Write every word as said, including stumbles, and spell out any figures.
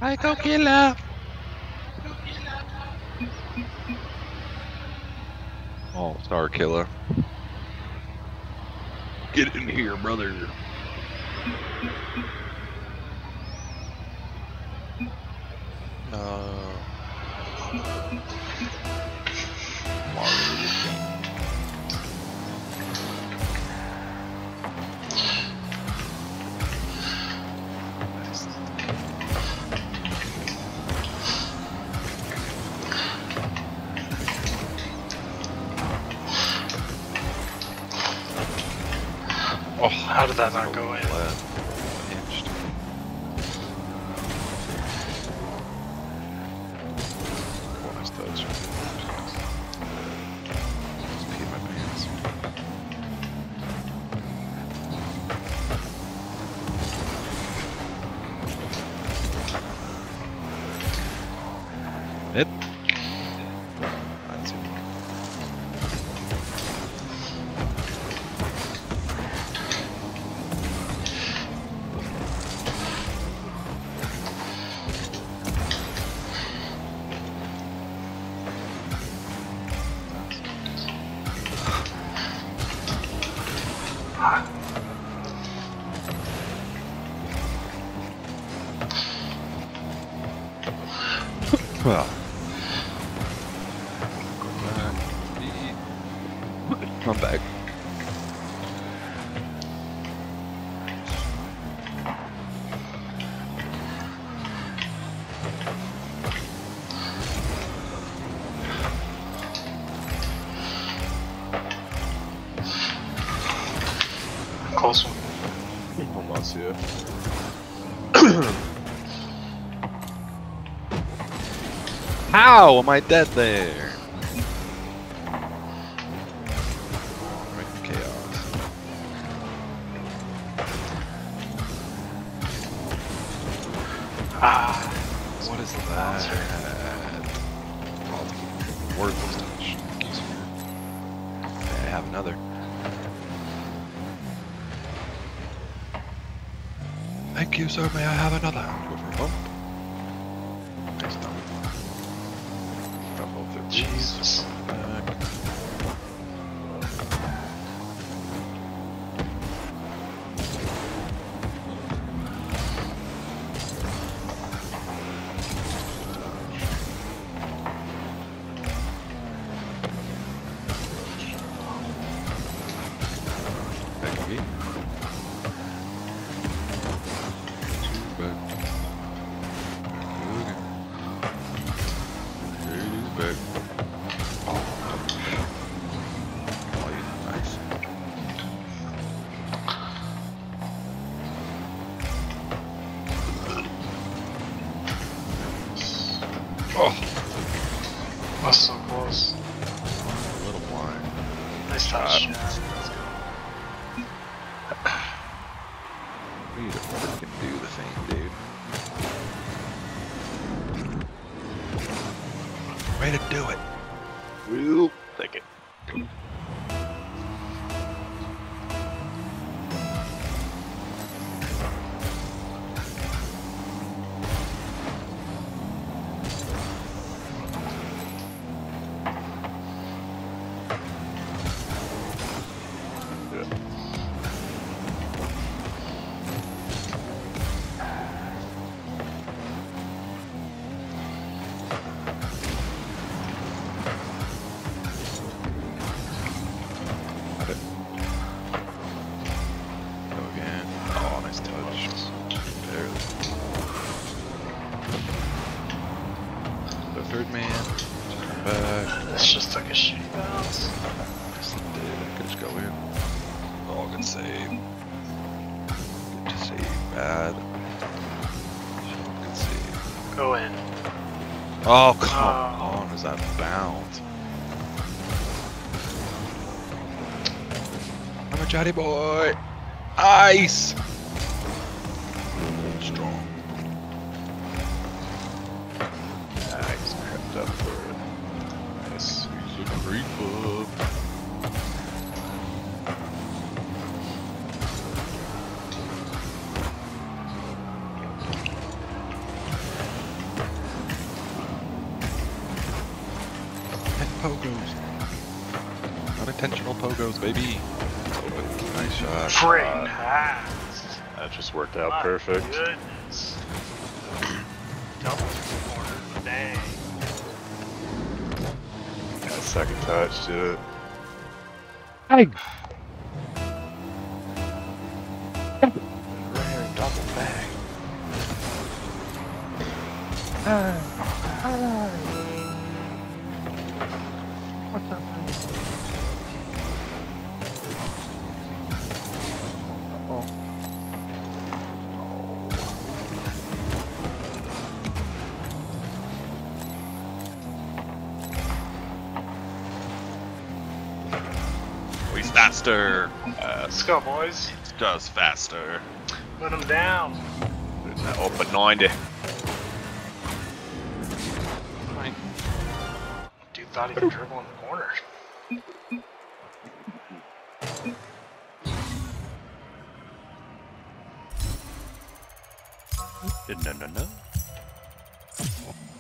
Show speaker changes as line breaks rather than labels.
Psycho killer. Oh, Star Killer. Get in here, brother. No.
Oh, how did that not go in?
Hinged. Oh, nice touch. Just peed my pants. Mid. That's it. Well. Come back.
Close one.
Almost, yeah.
How am I dead there? Making chaos.
Ah.
What is that? Oh, worthless touch. Okay, I have another. Thank you, sir. May I have another? Go for a bump. Nice dump. Double fifty.
Jesus.
Back. Back again. Back. Okay. There it is, back. Oh, yeah, nice. Oh,
That's so close.
a little blind.
Nice touch.
Uh, We need to freaking do the thing, dude. Way to do it. We'll take it. Got it. Go again. Oh, nice touch. Barely. The third man. Come back.
This just took a shitty bounce.
Yes, it did. I could just go in. Oh, good save. Good save. Bad. Good save.
Go in.
Oh, come
Oh.
on. Is that bound? I'm a chatty boy. Ice. Strong.
Nice, crept up for it. Nice.
He's a creeper. pogos. Unintentional pogos, baby. It's open. Nice shot.
Great
Uh,
pass.
That just worked out
My
perfect.
Goodness. Double corner. Dang.
Got a second touch to it.
Hey,
Rare double bang.
what's up? Oh,
Oh, he's faster.
Let's go, boys.
It's just faster.
Put him down.
Up at ninety.
Dude thought he could dribble in the corner.
No, no, no.